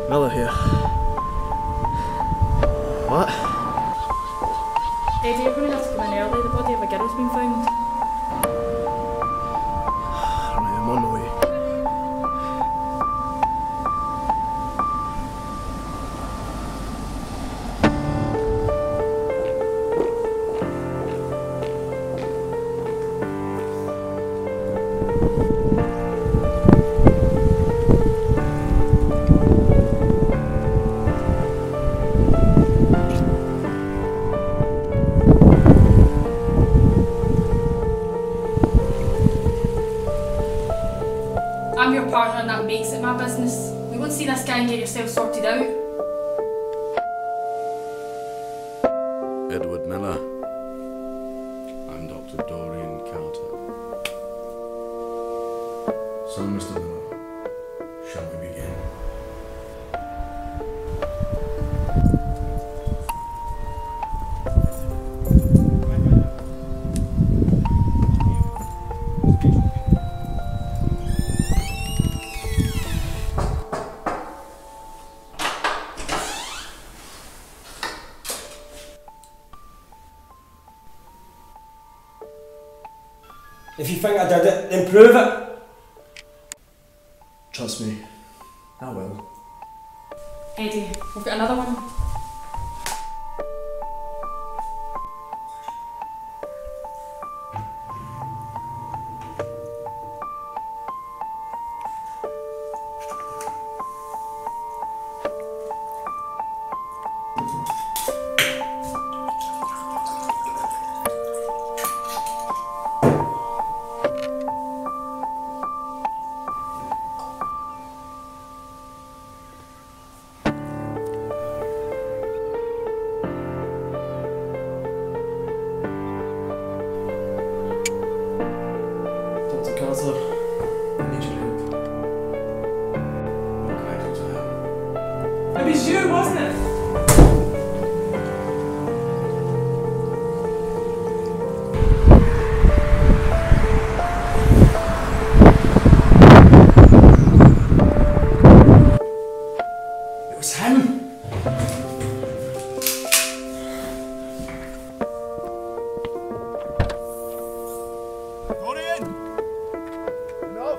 Miller here. What? Eddie, you're going to have to come in early. The body of a girl's been found. Right, I'm on the way. I'm your partner and that makes it my business. We won't see this guy and get yourself sorted out. Edward Miller. I'm Dr. Dorian Carter. So, Mr. Miller, shall we begin? If you think I did it, then prove it. Trust me, I will. Eddie, we've got another one. Dr. Carter, I need your help. What can I do to help? It was you, wasn't it? It was him. Dorian! Enough!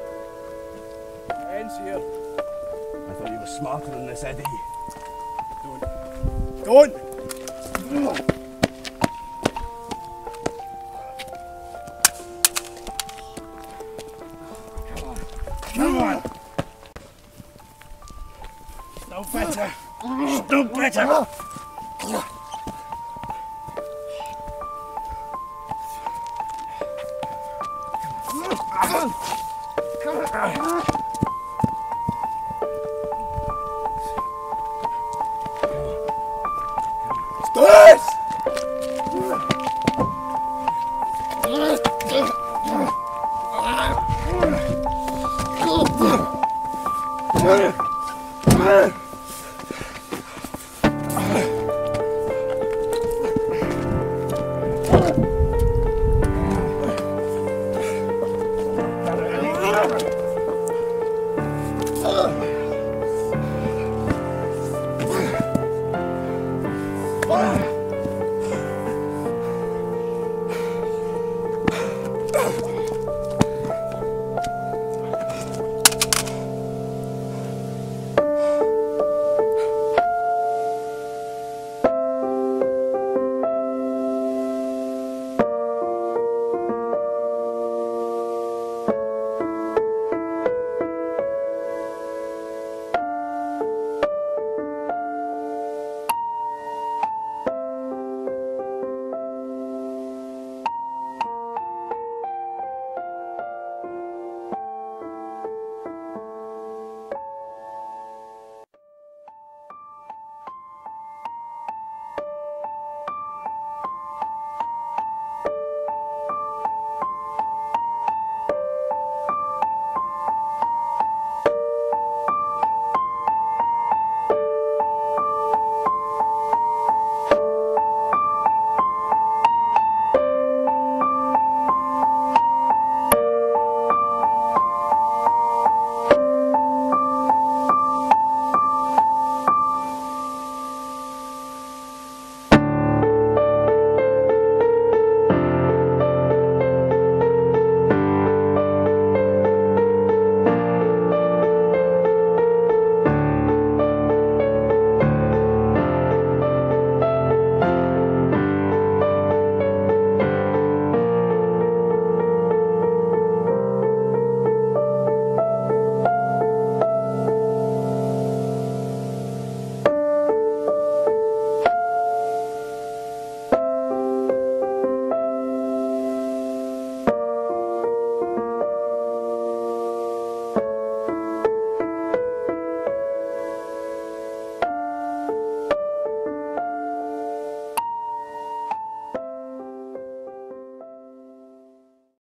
Ends here. I thought you were smarter than this, Eddie. Don't! Come on! No better! No better! Stop!